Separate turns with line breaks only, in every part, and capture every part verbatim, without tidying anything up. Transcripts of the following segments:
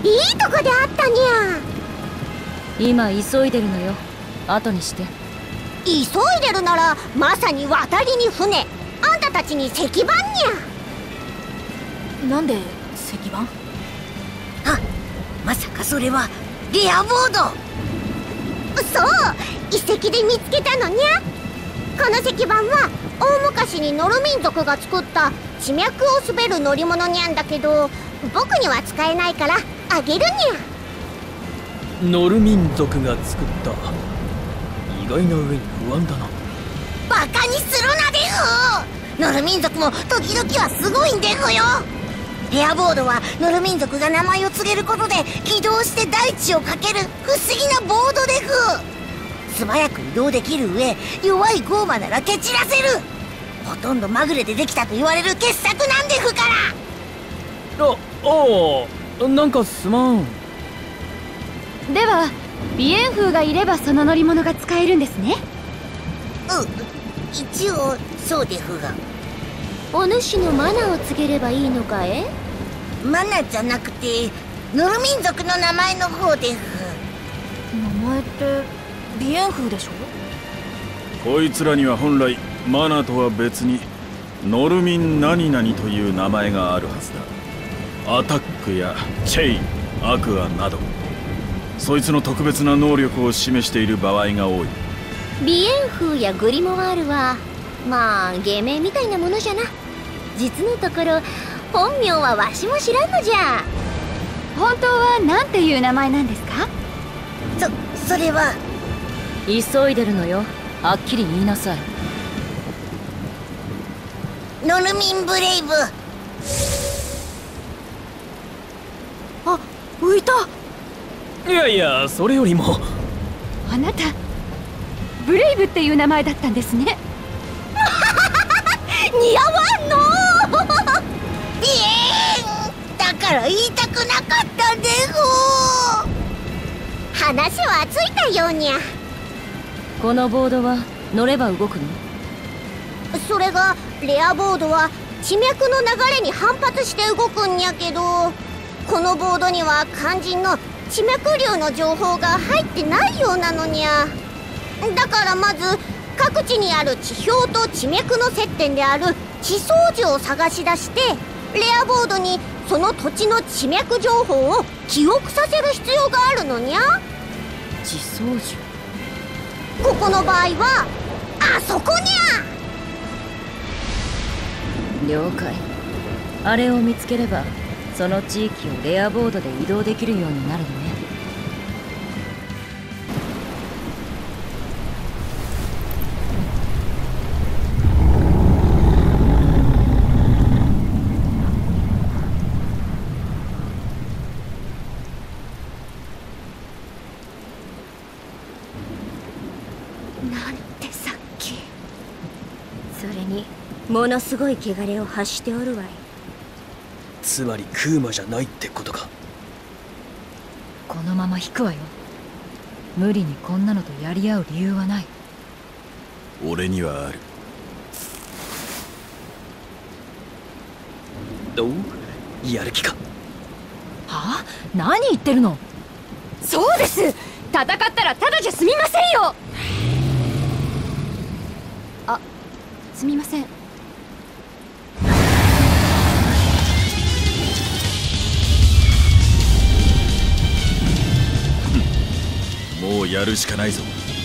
いいとこであったにゃ。
今急いでるのよ。後にして。
急いでるならまさに渡りに船、あんたたちに石板にゃ。
なんで石板？
あ、まさかそれはレアボード。
そう、遺跡で見つけたのにゃ。この石板は大昔にノル民族が作った地脈を滑る乗り物にゃんだけど、僕には使えないからあげるにゃ。
ノル民族が作った。意外な上に不安だな。
バカにするなでふ。ノル民族も時々はすごいんでふよ。レアボードはノル民族が名前を告げることで起動して大地を駆ける不思議なボードでふ。素早く移動できる上、弱いゴーマなら蹴散らせる。ほとんどまぐれでできたと言われる傑作なんでふから。
あ、ああ、なんかすまん。
では鼻炎風がいればその乗り物が使えるんですね。
うん、一応そうでふが。
お主のマナを告げればいいのかえ？
マナじゃなくてノル民族の名前の方でふ。
名前って鼻炎風でしょ？
こいつらには本来マナとは別にノルミン何々という名前があるはずだ。アタックやチェイン、アクアなどそいつの特別な能力を示している場合が多い。
鼻炎風やグリモワールはまあ芸名みたいなものじゃな。実のところ本名はわしも知らんのじゃ。
本当は何ていう名前なんですか？
そ、それは
急いでるのよ。はっきり言いなさい。
ノルミンブレイブ。
あ、浮いた。
いやいや、それよりも
あなたブレイブっていう名前だったんですね。
似合わんの
ビエーンだから言いたくなかったでふ。
話はついたようにゃ。
このボードは乗れば動くの？
それがレアボードは地脈の流れに反発して動くんやけど、このボードには肝心の地脈流の情報が入ってないようなのにゃ。だからまず各地にある地表と地脈の接点である地層樹を探し出して、レアボードにその土地の地脈情報を記憶させる必要があるのにゃ。
地層樹。
ここの場合はあそこにゃ。
了解。あれを見つければその地域をレアボードで移動できるようになるのね。
なんてさっき。それにものすごい汚れを発しておるわい。
つまりクーマじゃないってことか。
このまま引くわよ。無理にこんなのとやり合う理由はない。
俺にはある。
おう、やる気か。
はあ？何言ってるの？そうです。戦ったらただじゃ済みませんよ。あ、すみません。
もうやるしかないぞ。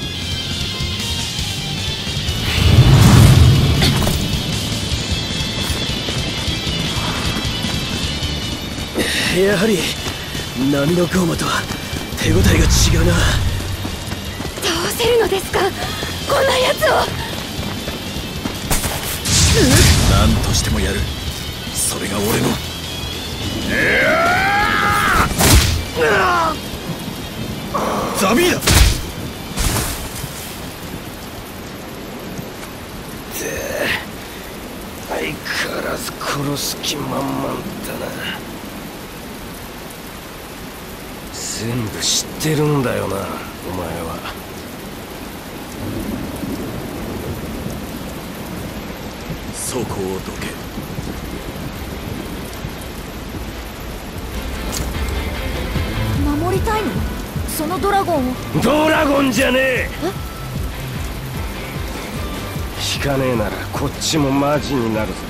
やはり波のゴーマとは手応えが違うな。
倒せるのですか、こんなやつを。
何としてもやる。それが俺の。ザビーだ。
相変わらず殺す気満々だな。全部知ってるんだよな、お前は。
そこをどけ。
そのドラゴンを。
ドラゴンじゃねえ。引かねえならこっちもマジになるぜ。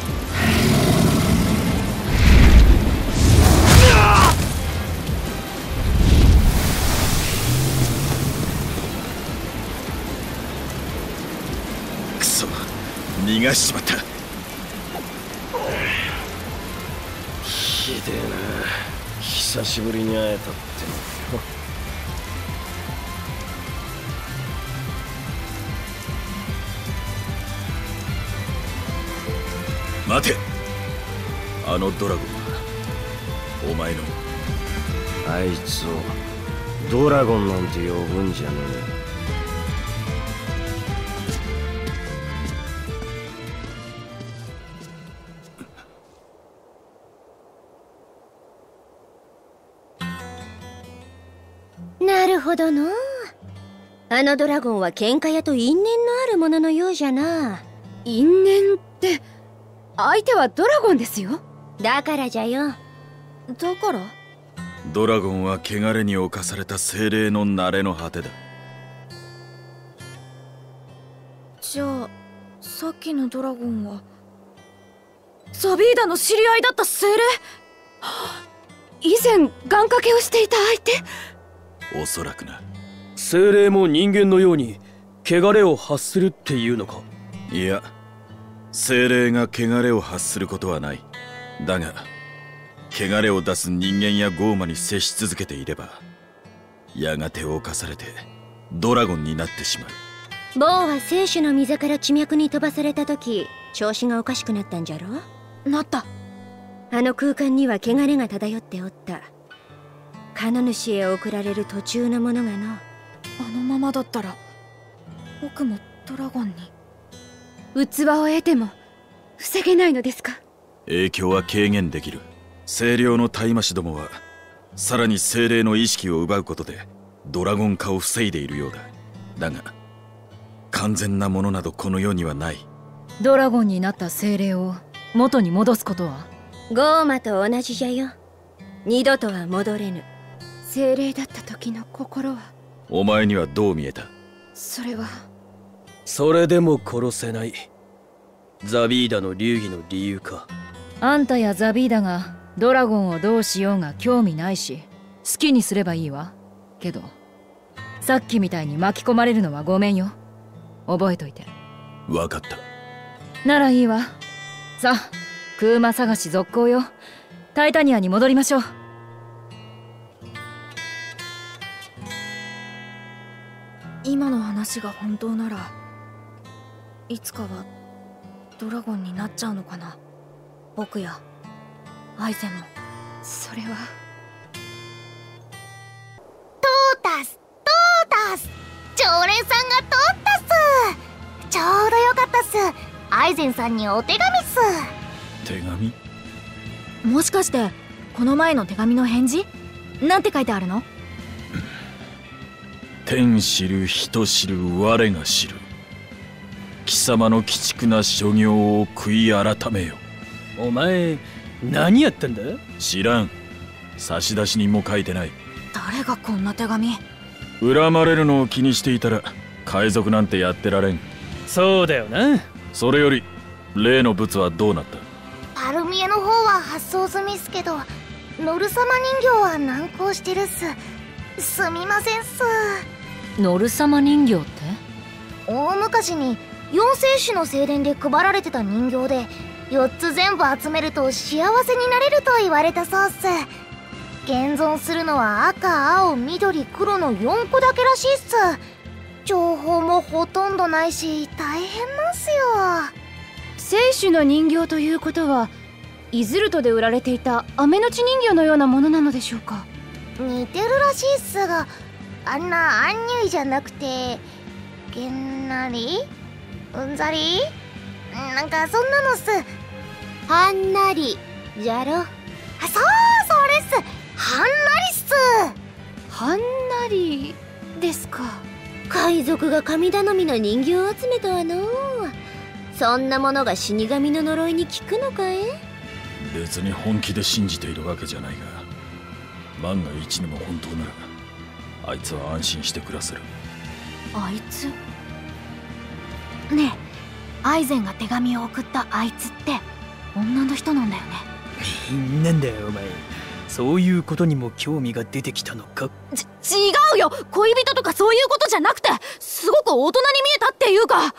くそ、逃がしちまった。
ひでえな、久しぶりに会えたっての。
待て、あのドラゴンはお前の。
あいつをドラゴンなんて呼ぶんじゃね
え。なるほどの。あのドラゴンは喧嘩屋と因縁のあるもののようじゃな。
因縁って相手はドラゴンですよ。
だからじゃよ。
だから
ドラゴンは汚れに侵された精霊の慣れの果てだ。
じゃあさっきのドラゴンはザビーダの知り合いだった精霊。
以前願掛けをしていた相手。
おそらくな。
精霊も人間のように汚れを発するっていうのか。
いや、精霊が汚れを発することはない。だが汚れを出す人間やゴーマに接し続けていれば、やがて侵されてドラゴンになってしまう。
ボーは聖種の溝から地脈に飛ばされた時、調子がおかしくなったんじゃろ。
なった。
あの空間には汚れが漂っておった。神主へ送られる途中のものがの。
あのままだったら僕もドラゴンに。
器を得ても防げないのですか。
影響は軽減できる。精霊の大魔師どもはさらに精霊の意識を奪うことでドラゴン化を防いでいるようだ。だが完全なものなどこの世にはない。
ドラゴンになった精霊を元に戻すことは
ゴーマと同じじゃよ。二度とは戻れぬ。
精霊だった時の心は。
お前にはどう見えた。
それは
それでも殺せないザビーダの流儀の理由か。
あんたやザビーダがドラゴンをどうしようが興味ないし、好きにすればいいわ。けどさっきみたいに巻き込まれるのはごめんよ。覚えといて。
分かった。
ならいいわ。さあ、クーマ探し続行よ。タイタニアに戻りましょう。
今の話が本当ならいつかはドラゴンになっちゃうのかな。僕やアイゼンも。
それは
トータストータス、常連さんが通ったっす。ちょうどよかったっす。アイゼンさんにお手紙っす。
手紙？
もしかしてこの前の手紙の返事なんて書いてあるの？
天知る人知る我が知る。貴様の鬼畜な所業を悔い改めよ。
お前何やってんだ。
知らん。差出人も書いてない。
誰がこんな手紙。
恨まれるのを気にしていたら海賊なんてやってられん。
そうだよな。
それより例の物はどうなった。
パルミエの方は発送済みっすけど、ノル様人形は難航してるっす。すみませんっす。
ノル様人形って？
大昔に四聖種の精錬で配られてた人形で、よっつ全部集めると幸せになれると言われたそうっす。現存するのは赤、青、緑、黒のよんこだけらしいっす。情報もほとんどないし大変なんすよ。
聖種の人形ということはイズルトで売られていた雨のち人形のようなものなのでしょうか。
似てるらしいっすが、あんなアンニュイじゃなくてげんなりうんざりなんかそんなのっす。
はんなりじゃろ。
あ、そうそれっす。はんなりっす。
はんなりですか。
海賊が神頼みの人形を集めたわの。そんなものが死神の呪いに効くのかい。
別に本気で信じているわけじゃないが、万が一にも本当ならあいつは安心して暮らせる。
あいつねえ、アイゼンが手紙を送ったあいつって女の人なんだよね。
なんだよお前、そういうことにも興味が出てきたのか。
ち違うよ、恋人とかそういうことじゃなくて、すごく大人に見えたっていうか。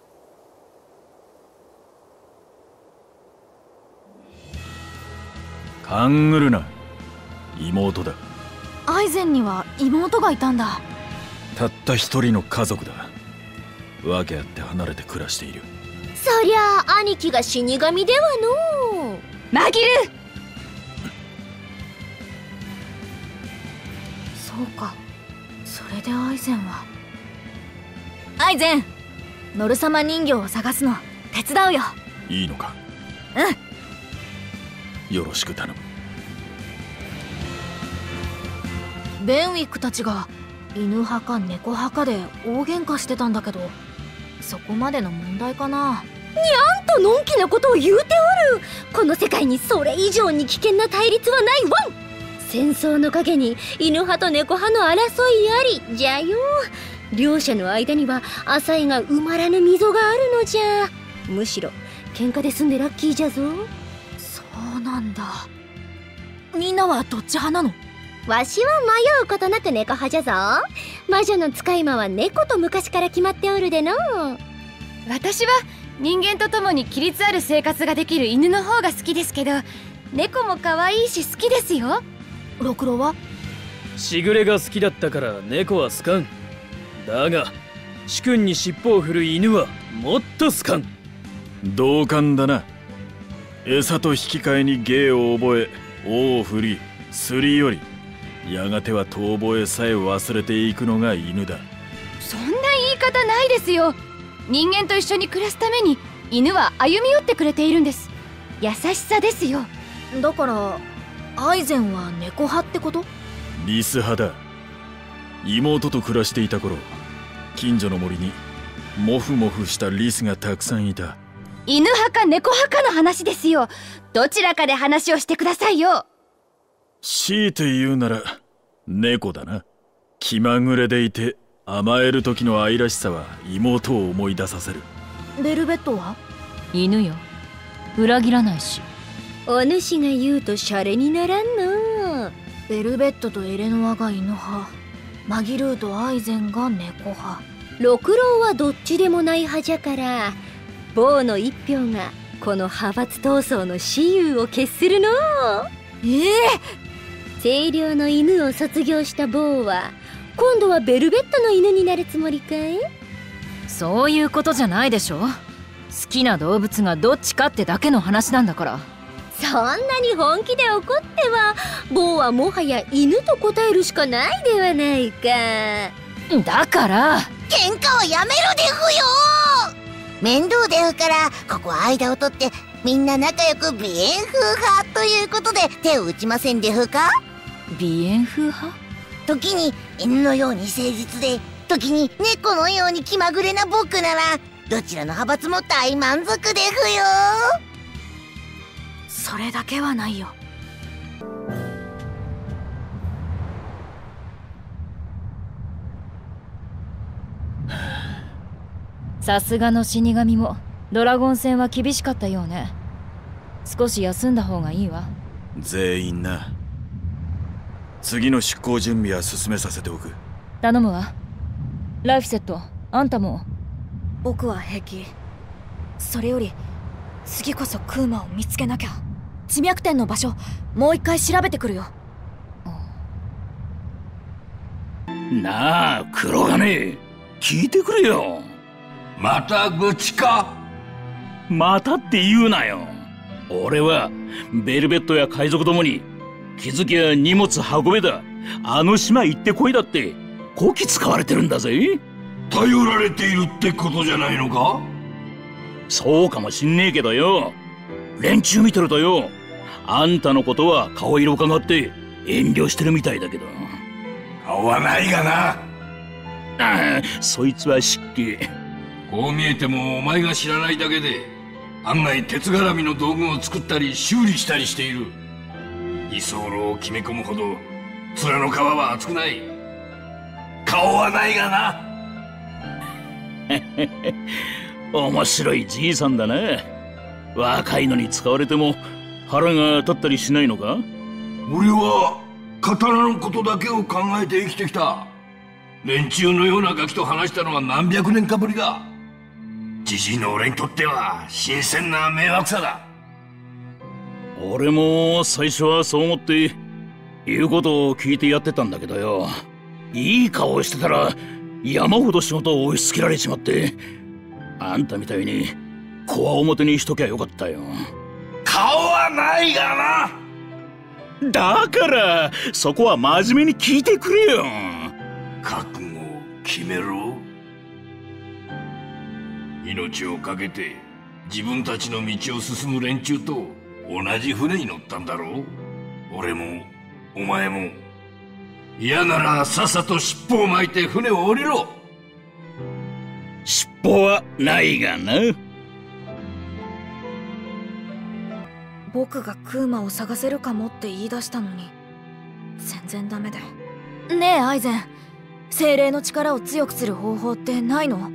勘ぐるな、妹だ。
アイゼンには妹がいたんだ。
たった一人の家族だ。訳あって離れて暮らしている。
そりゃあ兄貴が死神ではのう。
マギル。
そうか、それでアイゼンは。アイゼン、ノル様人形を探すの手伝うよ。
いいのか。
うん、
よろしく頼む。
ベンウィックたちが犬派か猫派かで大喧嘩してたんだけど、そこまでの問題かな。
にゃんとのんきなことを言うておる。この世界にそれ以上に危険な対立はないわん。戦争の陰に犬派と猫派の争いありじゃよ。両者の間には浅いが埋まらぬ溝があるのじゃ。むしろ喧嘩で済んでラッキーじゃぞ。
そうなんだ。みんなはどっち派なの？
わしは迷うことなく猫派じゃぞ。魔女の使い魔は猫と昔から決まっておるでの。
私は人間と共に規律ある生活ができる犬の方が好きですけど、猫も可愛いし好きですよ。
ろくろは？
しぐれが好きだったから猫は好かん。だが主君に尻尾を振る犬はもっと好かん。
同感だな。餌と引き換えに芸を覚え尾を振りすり寄り、やがては遠吠えさえ忘れていくのが犬だ。
そんな言い方ないですよ。人間と一緒に暮らすために犬は歩み寄ってくれているんです。優しさですよ。
だからアイゼンは猫派ってこと？
リス派だ。妹と暮らしていた頃、近所の森にモフモフしたリスがたくさんいた。
犬派か猫派かの話ですよ。どちらかで話をしてくださいよ。
強いて言うなら猫だな。気まぐれでいて甘える時の愛らしさは妹を思い出させる。
ベルベットは？
犬よ、裏切らないし。
お主が言うとシャレにならんの。
ベルベットとエレノアが犬派、マギルーとアイゼンが猫派。
六郎はどっちでもない派じゃから、坊の一票がこの派閥闘争の雌雄を決するの。
ええ
ー、清涼の犬を卒業した坊は今度はベルベットの犬になるつもりかい？
そういうことじゃないでしょ。好きな動物がどっちかってだけの話なんだから。
そんなに本気で怒っては坊はもはや犬と答えるしかないではないか。
だから
喧嘩はやめるでふよ。面倒でふからここは間を取ってみんな仲良く鼻炎風派ということで手を打ちませんでふか？
鼻炎風派？
時に犬のように誠実で、時に猫のように気まぐれな僕ならどちらの派閥も大満足でふよ。
それだけはないよ。
さすがの死神もドラゴン戦は厳しかったようね。少し休んだ方がいいわ。
全員な。次の出航準備は進めさせておく。
頼むわ。ライフセット、あんたも。
僕は平気。それより次こそクーマを見つけなきゃ。地脈点の場所もう一回調べてくるよ。
なあ黒金、聞いてくれよ。また愚痴か？またって言うなよ。俺はベルベットや海賊どもに気づきや荷物運べだ、あの島行ってこいだってこき使われてるんだぜ。
頼られているってことじゃないのか？
そうかもしんねえけどよ、連中見てるとよ、あんたのことは顔色伺って遠慮してるみたいだけど。
顔はないがな。
ああ、そいつは失敬。
こう見えてもお前が知らないだけで案外鉄絡みの道具を作ったり修理したりしている。居候を決め込むほど面の皮は厚くない。 顔はないがな。
面白いじいさんだな。若いのに使われても腹が立ったりしないのか？
俺は刀のことだけを考えて生きてきた。連中のようなガキと話したのは何百年かぶりだ。じじいの俺にとっては新鮮な迷惑さだ。
俺も最初はそう思って言うことを聞いてやってたんだけどよ。いい顔してたら山ほど仕事を押し付けられちまって、あんたみたいにこわ表にしときゃよかったよ。
顔はないが
な。だからそこは真面目に聞いてくれよ。
覚悟を決めろ。命を懸けて自分たちの道を進む連中と同じ船に乗ったんだろう。俺もお前も。嫌ならさっさと尻尾を巻いて船を降りろ。
尻尾はないがな。
僕がクーマを探せるかもって言い出したのに全然ダメで。ねえアイゼン、精霊の力を強くする方法ってないの？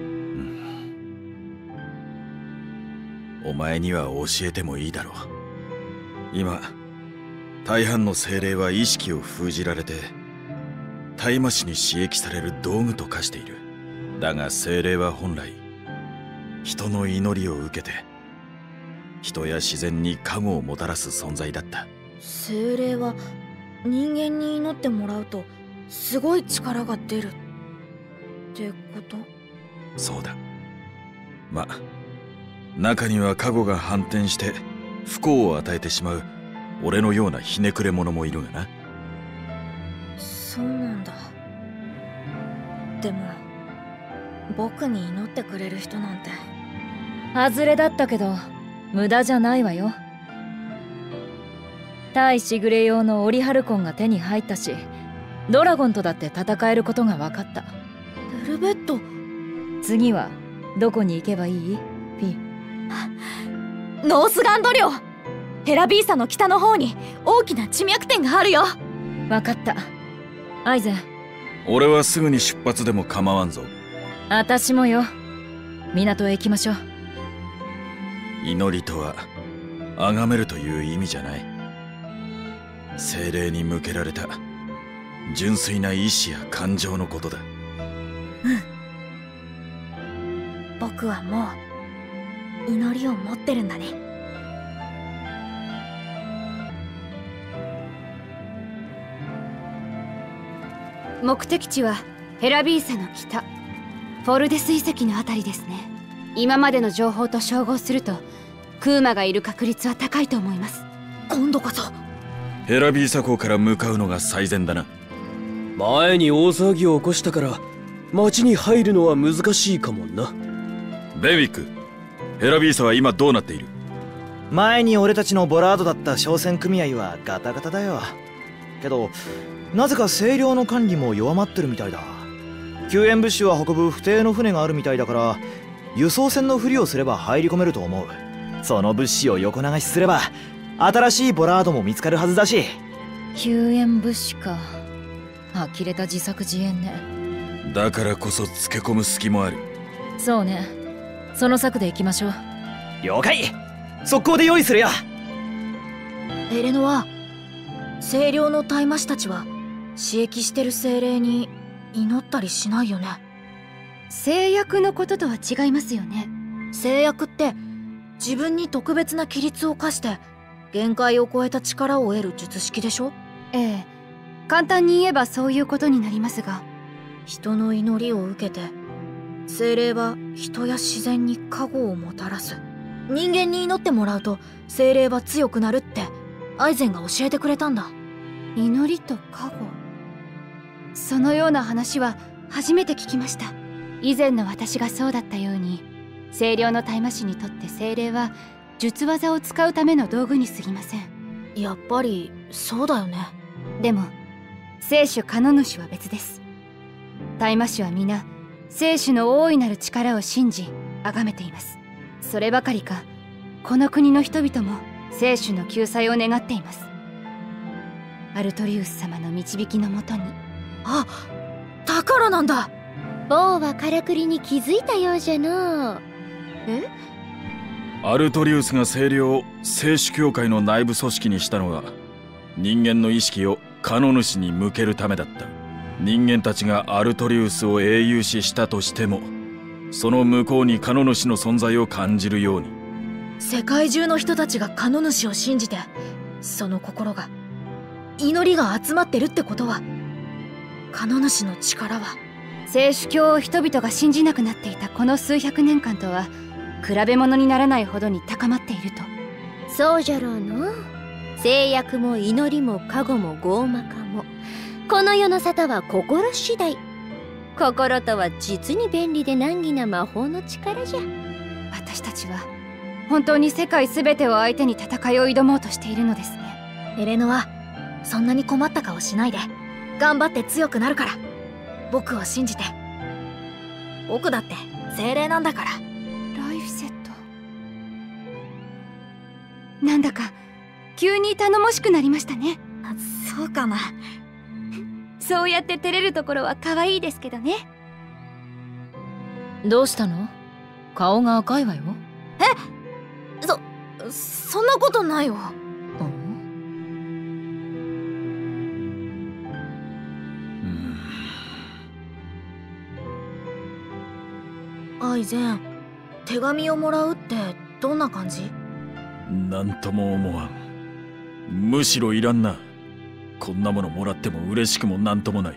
お前には教えてもいいだろう。今大半の精霊は意識を封じられて大麻師に刺激される道具と化している。だが精霊は本来人の祈りを受けて人や自然に加護をもたらす存在だった。
精霊は人間に祈ってもらうとすごい力が出るってこと？
そうだ。ま、中には加護が反転して不幸を与えてしまう俺のようなひねくれ者もいるがな。
そうなんだ。でも僕に祈ってくれる人なんて。
外れだったけど無駄じゃないわよ。対しぐれ用のオリハルコンが手に入ったし、ドラゴンとだって戦えることが分かった。
ベルベット。
次はどこに行けばいい？フィ。
ノースガンド領。ヘラビーサの北の方に大きな地脈点があるよ。
分かった。アイゼン。
俺はすぐに出発でも構わんぞ。
私もよ。港へ行きましょう。
祈りとは崇めるという意味じゃない。精霊に向けられた純粋な意志や感情のことだ。
うん。僕はもう祈りを持ってるんだね。
目的地はヘラビーサの北フォルデス遺跡のあたりですね。今までの情報と照合するとクーマがいる確率は高いと思います。
今度こそ
ヘラビーサ港から向かうのが最善だな。
前に大騒ぎを起こしたから町に入るのは難しいかもな。
ベンウィック、ヘラビーサは今どうなっている？
前に俺たちのボラードだった商船組合はガタガタだよ。けどなぜか清涼の管理も弱まってるみたいだ。救援物資を運ぶ不定の船があるみたいだから輸送船のふりをすれば入り込めると思う。その物資を横流しすれば新しいボラードも見つかるはずだし。
救援物資か。呆れた自作自演ね。
だからこそつけ込む隙もある。
そうね。その策で行きましょう。
了解。速攻で用意するよ。
エレノは清涼の大魔師たちは刺激してる精霊に祈ったりしないよね。
制約のこととは違いますよね。
制約って自分に特別な規律を課して限界を超えた力を得る術式でしょ？
ええ、簡単に言えばそういうことになりますが、
人の祈りを受けて精霊は人や自然に加護をもたらす。人間に祈ってもらうと精霊は強くなるってアイゼンが教えてくれたんだ。
祈りと加護、そのような話は初めて聞きました。以前の私がそうだったように、清涼の大魔師にとって精霊は術技を使うための道具に過ぎません。
やっぱりそうだよね。
でも聖主カノ主は別です。大魔師は皆聖主の大いなる力を信じ崇めています。そればかりか、この国の人々も聖主の救済を願っています。アルトリウス様の導きのもとに。
あ、 宝なんだ。
坊はからくりに気づいたようじゃの。
え？
アルトリウスが精霊を聖主教会の内部組織にしたのは、人間の意識をカノ主に向けるためだった。人間たちがアルトリウスを英雄視したとしても、その向こうにカノ主の存在を感じるように。
世界中の人たちがカノ主を信じて、その心が祈りが集まってるってことは、カノ主の力は
聖主教を人々が信じなくなっていたこの数百年間とは比べ物にならないほどに高まっていると。
そうじゃろうの。制約も祈りも加護も傲魔化も、この世の沙汰は心次第。心とは実に便利で難儀な魔法の力じゃ。
私たちは本当に世界全てを相手に戦いを挑もうとしているのですね。
エレノはそんなに困った顔しないで、頑張って強くなるから。僕を信じて。僕だって精霊なんだから。
ライフセット、なんだか急に頼もしくなりましたね。
そうかな。
そうやって照れるところは可愛いですけどね。
どうしたの？顔が赤いわよ。
え？そ、そんなことないよ。アイゼン、手紙をもらうってどんな感じ？
なんとも思わん。むしろいらんな。こんなものもらっても嬉しくもなんともない。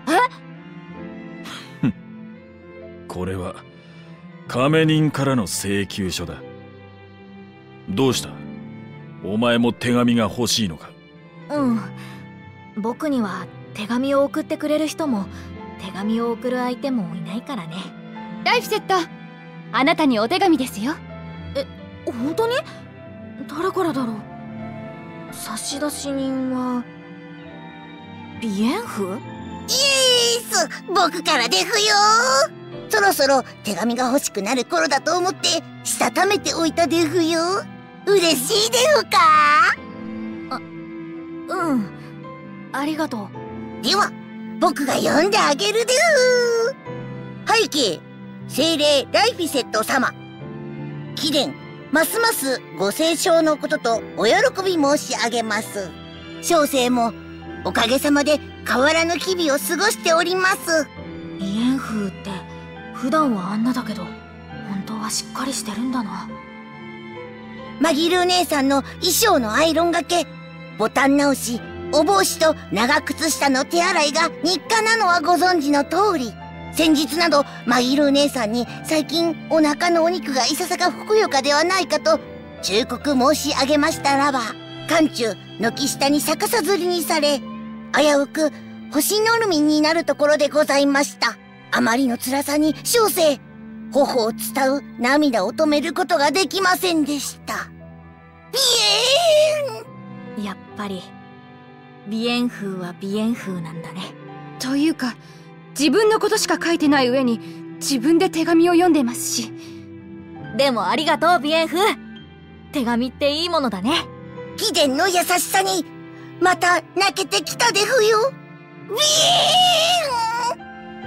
え？
これは亀人からの請求書だ。どうした？お前も手紙が欲しいのか？
うん。僕には手紙を送ってくれる人も手紙を送る相手もいないからね。
ライフセット、あなたにお手紙ですよ。
え、本当に？誰からだろう？差出人はビエンフ？
イエース、僕からでふよ。そろそろ手紙が欲しくなる頃だと思ってしたためておいたでふよ。嬉しいでふか？
あ、うん、ありがと
う。では僕が読んであげるでふ。背景、精霊ライフィセット様。貴殿、ますますご清聴のこととお喜び申し上げます。小生もおかげさまで変わらぬ日々を過ごしております。
ビエンフーって普段はあんなだけど本当はしっかりしてるんだな。
マギルー姉さんの衣装のアイロンがけ、ボタン直し、お帽子と長靴下の手洗いが日課なのはご存知の通り、先日などマギルー姉さんに最近お腹のお肉がいささかふくよかではないかと忠告申し上げましたらば、寒中軒下に逆さずりにされ、危うく星のルミンになるところでございました。あまりの辛さに小生、頬を伝う涙を止めることができませんでした。ビエーン！
やっぱりビエンフーはビエンフーなんだね。
というか自分のことしか書いてない上に自分で手紙を読んでますし。
でもありがとうビエンフー。手紙っていいものだね。
貴殿の優しさにまた泣けてきたでふよ。ビーン！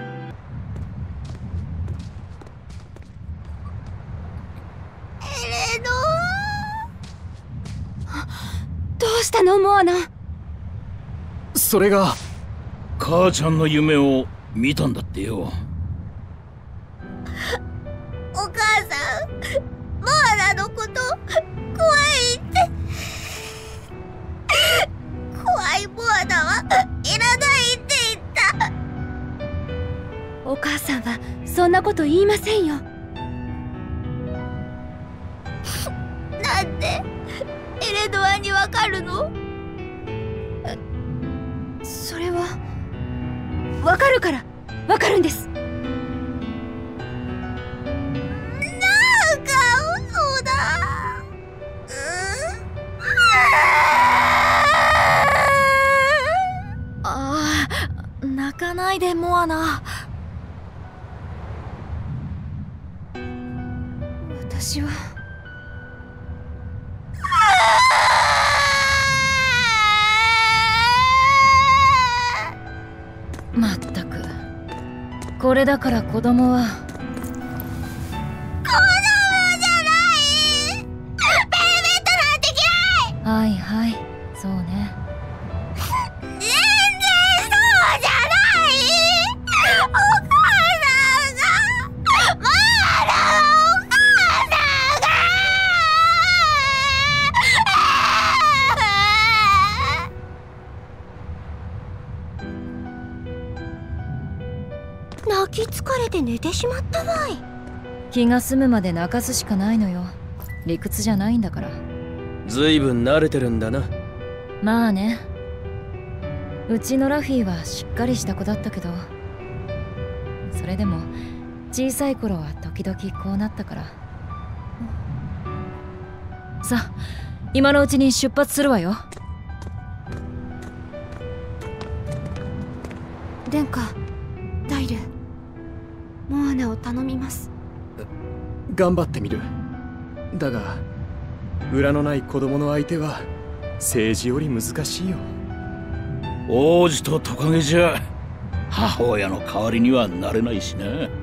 エレノ
ー。どうしたのモアナ？
それが母ちゃんの夢を見たんだってよ。
お母さん、モアナのこと怖いって怖いモアナはいらないって言った。
お母さんはそんなこと言いませんよ。
なんでエレノアにわかるの？
それはわかるからわかるんです。
なんか嘘だ。
ああ、泣かないでモアナ。
私は
まったくこれだから子供は
子供じゃないベルベットなんて嫌い。
はいはいそうね。
全然そうじゃないお母さんがまだお母さんが泣き疲れて寝てしまったわい。
気が済むまで泣かすしかないのよ。理屈じゃないんだから。
ずいぶん慣れてるんだな。
まあね。うちのラフィーはしっかりした子だったけど、それでも小さい頃は時々こうなったから。さあ今のうちに出発するわよ。
殿下、ダイル、モアナを頼みます。
頑張ってみる。だが裏のない子供の相手は政治より難しいよ。
王子とトカゲじゃ母親の代わりにはなれないしな。